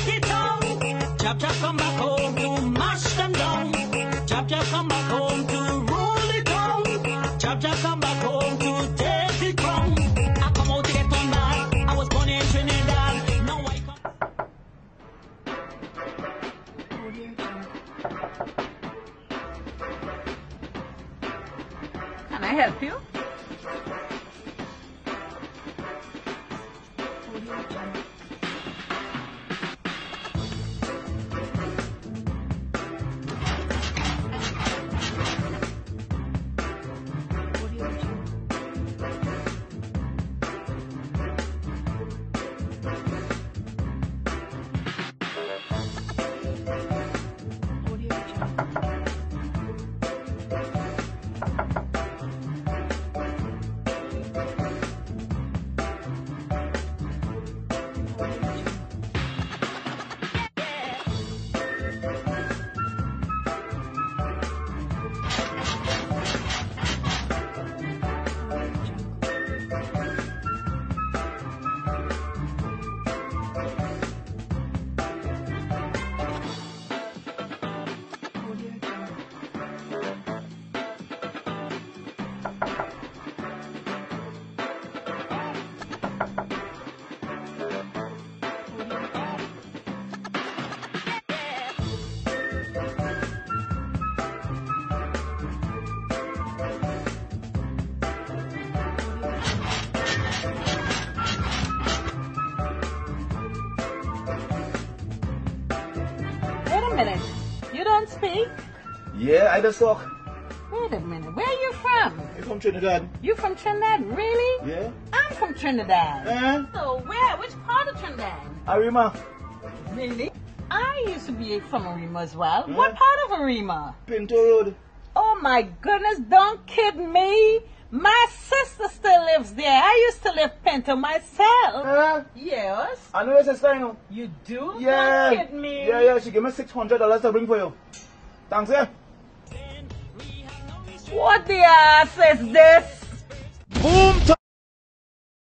dirty town. Chop chop come back home to mash them down. Chop chop come back home to roll it down. Chop chop come back home to take it from. I come out to get on back. I was born in Trinidad. Now I come. Can I help you? Minute. You don't speak? Yeah, I just talk. Wait a minute. Where are you from? I'm from Trinidad. You from Trinidad? Really? Yeah. I'm from Trinidad. So where? Which part of Trinidad? Arima. Really? I used to be from Arima as well. What part of Arima? Pinto Road. Oh my goodness, don't kid me. My sister still lives there. I used to live Pinto myself. Yes. I know your sister, you know. You do? Yeah. Don't kid me. Yeah, she gave me $600 to bring for you. Thanks, yeah. What the ass is this? Boom!